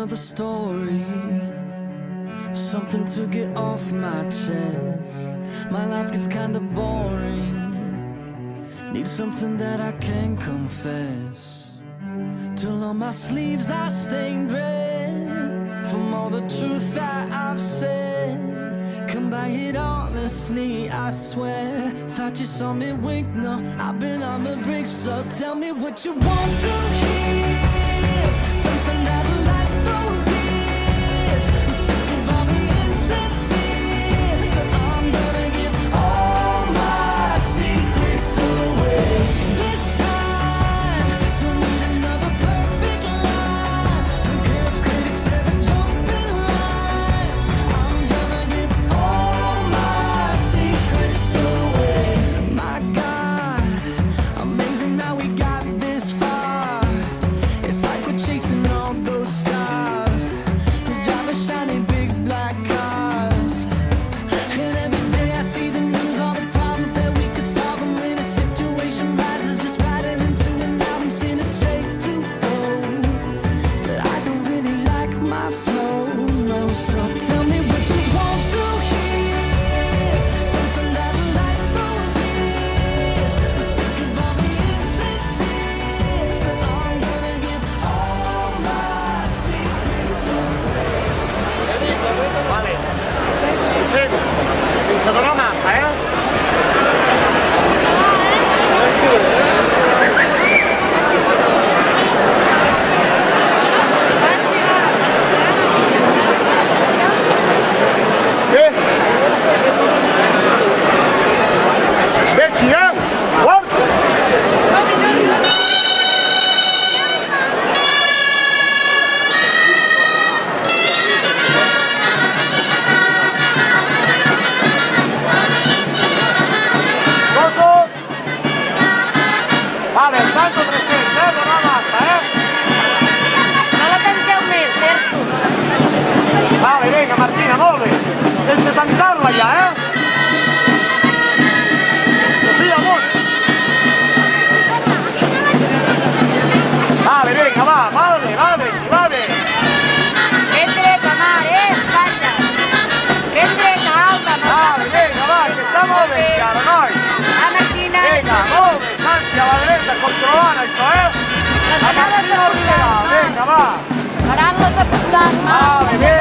another story, something to get off my chest. My life gets kinda boring, need something that I can confess. Till on my sleeves I stained red from all the truth that I've said. Come by it honestly, I swear. Thought you saw me wink, no, I've been on the brink. So tell me what you want to hear, something that'll light those years. I'm sick of all the insincere, so I'm gonna give all my secrets away. This time, don't need another perfect line. Don't care if critics ever jump in line. I'm gonna give all my secrets away. My God, amazing how we got this far. It's like we're chasing all those stars who drive a shiny big black cars. And every day I see the news, all the problems that we could solve. And when a situation rises, just writing into an album, sing it straight to gold. But I don't really like my flow, no. So tell me what you want to hear, something that'll light those years. I'm sick of all the insincere, so I'm gonna give all my secrets away. Vale. Sents? Sense donar massa, Què? Vecchi, Guarda! Poso? Vale, tanto 300, donar massa, No la tanqueu més, terço. Vale, vinga, Martina, molt bé. Sense tancar-la ja, Sofia, amunt. Vale, vinga, va bé. Ben dreta, Mar, espatlla. Ben dreta, alta, no. Vale, vinga, va, que està molt bé, encara, noi. Va, Martina. Vinga, molt bé, Santi, a la dreta, controlant això, Les anades de costat, Vinga, va. Parant-les de costat, Vale, vinga.